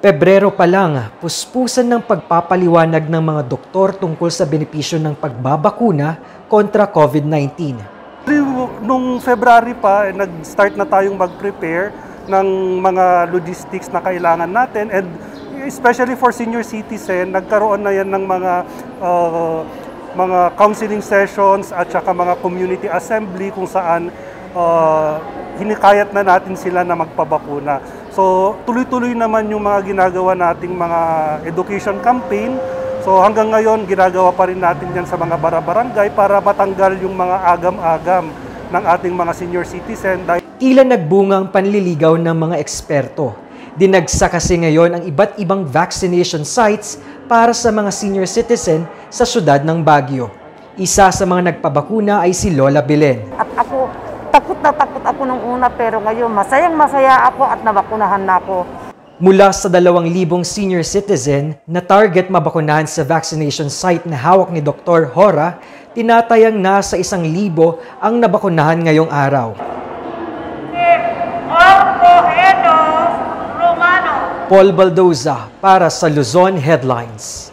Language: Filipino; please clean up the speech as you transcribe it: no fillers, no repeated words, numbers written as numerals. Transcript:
Pebrero pa lang, puspusan ng pagpapaliwanag ng mga doktor tungkol sa benepisyo ng pagbabakuna kontra COVID-19. Nung February pa, nag-start na tayong mag-prepare ng mga logistics na kailangan natin, and especially for senior citizen, nagkaroon na yan ng mga counseling sessions at saka mga community assembly kung saan hinikayat na natin sila na magpabakuna. So tuloy-tuloy naman yung mga ginagawa nating mga education campaign. So hanggang ngayon, ginagawa pa rin natin yan sa mga barangay para matanggal yung mga agam-agam ng ating mga senior citizen. Tila nagbunga ang panliligaw ng mga eksperto. Dinagsa kasi ngayon ang iba't ibang vaccination sites para sa mga senior citizen sa syudad ng Baguio. Isa sa mga nagpabakuna ay si Lola Belen. At ako, takot na takot ako nung una, pero ngayon masayang-masaya ako at nabakunahan na ako. Mula sa 2,000 senior citizen na target mabakunahan sa vaccination site na hawak ni Dr. Hora, tinatayang nasa 1,000 ang nabakunahan ngayong araw. Paul Baldoza para sa Luzon Headlines.